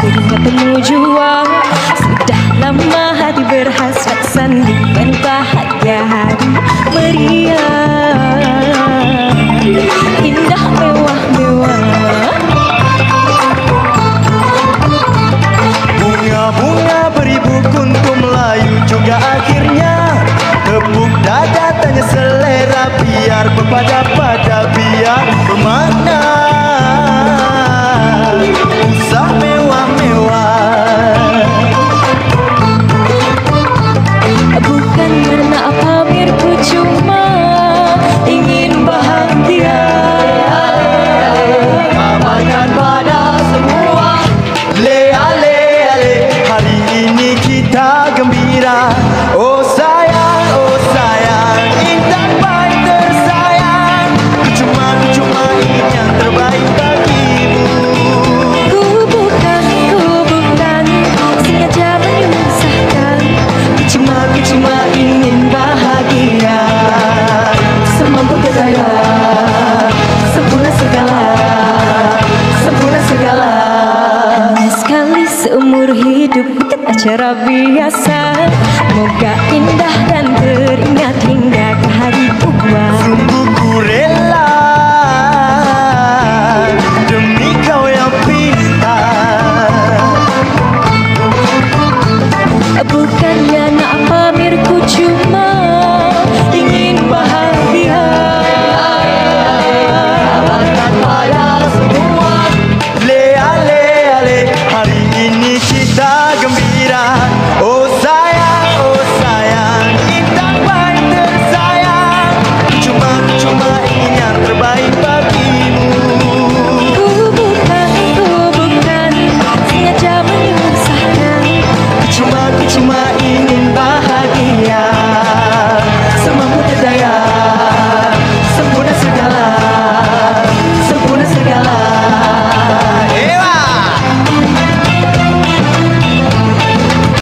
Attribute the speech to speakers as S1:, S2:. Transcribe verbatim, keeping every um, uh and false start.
S1: keringat temu jua. Sudah lama hati berhasrat sandingan bahagia hari meriah, indah mewah-mewah.
S2: Bunga-bunga beribu kuntum Melayu juga akhirnya tepuk dada tanya selera biar berpada-pada biar bermakna. Usah mewah-mewah
S1: bukan karena pamerku, cuma ingin bahagia.
S2: Amankan pada semua. Le ale ale, hari ini kita gembira. Oh sayang, oh sayang, indah baik tersayang. Cuma cuma ingin yang terbaik bagimu.
S1: Ku bukan, ku bukan sengaja menyusahkan.
S2: Cuma cuma ingin bahagia.
S1: Semampu daya, sempurna segala, sempurna segala. Hanya sekali seumur hidup, bukan acara biasa. Moga indah dan